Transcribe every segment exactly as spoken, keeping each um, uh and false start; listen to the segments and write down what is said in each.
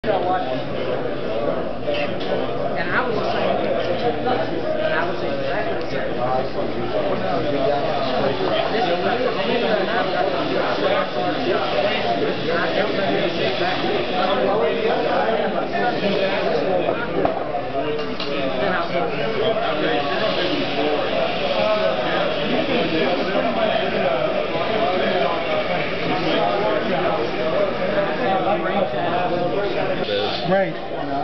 And I was the same. And I was exactly the same. This is like the only thing I've got to do. I don't know this exactly. Then I'll put Right.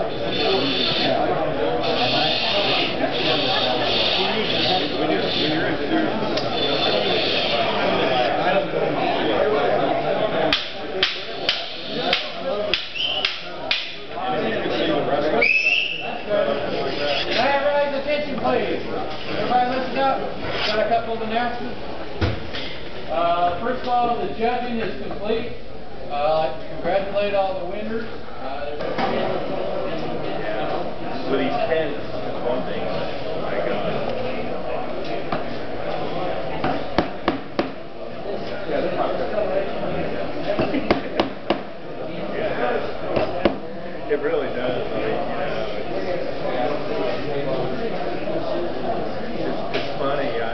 Everybody's attention, please. Everybody listen up. Got a couple of announcements. Uh, first of all, the judging is complete. Uh, I'd like to congratulate all the winners. Uh, With these pens, one thing. Oh my God. Yeah. It really does. I mean, you know, it's, it's funny. I,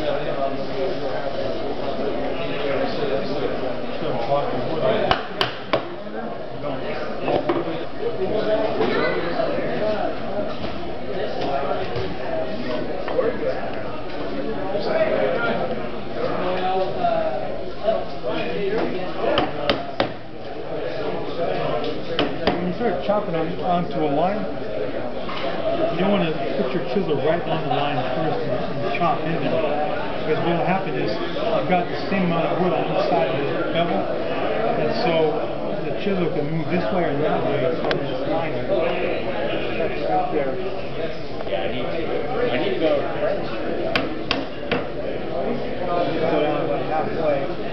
When you start chopping on, onto a line, you want to put your chisel right on the line first and, and chop in there. Because what will happen is you've got the same amount of wood on each side of the bevel, and so the chisel can move this way or that way on this line. That's right there. yeah, I need to. I need to go. So halfway.